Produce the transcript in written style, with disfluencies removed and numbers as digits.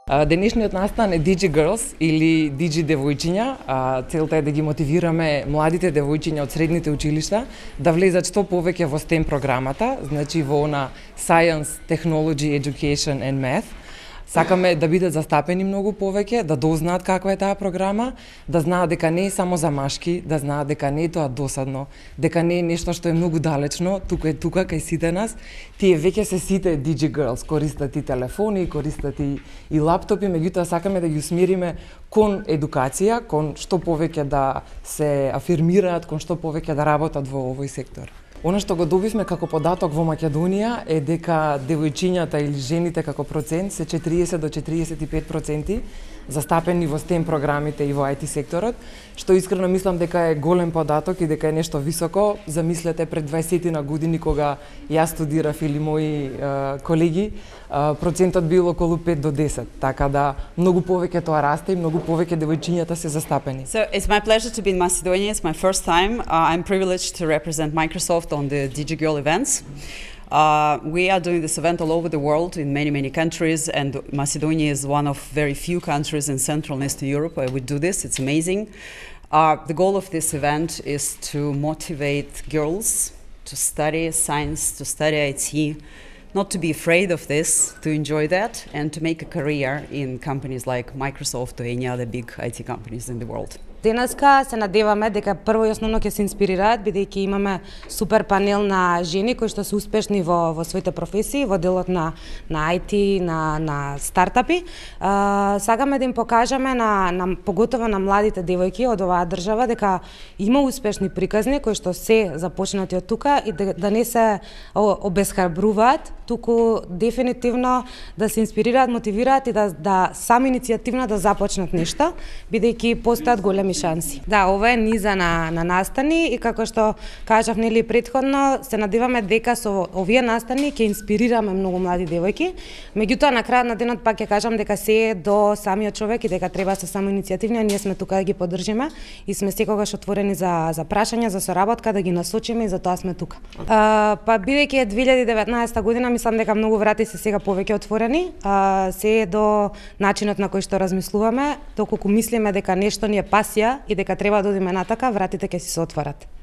Денешниот настан е Digi Girls или Digi девојчиња. Целта е да ги мотивираме младите девојчиња од средните училишта да влезат што повеќе во STEM програмата, значи во она Science, Technology, Education and Math. Сакаме да бидат застапени многу повеќе, да дознаат каква е таа програма, да знаат дека не е само за машки, да знаат дека не е тоа досадно, дека не е нешто што е многу далечно, тука кај сите нас. Тие веќе се сите Digi Girls, користат и телефони, користат и лаптопи, меѓутоа сакаме да ги усмериме кон едукација, кон што повеќе да се афирмираат, кон што повеќе да работат во овој сектор. Она што го добивме како податок во Македонија е дека девојчињата или жените како процент се 40 до 45% застапени во STEM програмите и во IT секторот, што искрено мислам дека е голем податок и дека е нешто високо. Замислете пред 20 на години кога јас студирав или мои колеги, процентот бил околу 5 до 10, така да многу повеќе тоа расте и многу повеќе девојчињата се застапени. So it's my pleasure to be in Macedonia. It's my first time. I'm privileged to represent Microsoft on the DigiGirl events. We are doing this event all over the world in many countries, and Macedonia is one of very few countries in Central and Eastern Europe where we do this. It's amazing. The goal of this event is to motivate girls to study science, to study IT, not to be afraid of this, to enjoy that, and to make a career in companies like Microsoft or any other big IT companies in the world. Денеска се надеваме дека прво и основно ќе се инспирираат, бидејќи имаме супер панел на жени кои што се успешни во своите професии, во делот на IT, на стартапи. Сакаме да им покажеме поготово на младите девојки од оваа држава дека има успешни приказни кои што се започнати од тука и да не се обесхрабруваат, туку дефинитивно да се инспирираат, мотивираат и да сами иницијативно да започнат нешто, бидејќи постојат големи шанси. Да, ова е низа на настани и како што кажав нели претходно, се надеваме дека со овие настани ќе инспирираме многу млади девојки. Меѓутоа на крајот на денот пак ќе кажам дека се е до самиот човек и дека треба се само иницијативни, а ние сме тука да ги поддржиме и сме секогаш отворени за прашања, за соработка, да ги насочиме и за тоа сме тука. Па бидејќи е 2019 година, мислам дека многу врати се сега повеќе отворени, се е до начинот на кој што размислуваме, доколку мислиме дека нешто ни е пасија и дека треба да одиме натака, вратите ќе си се отворат.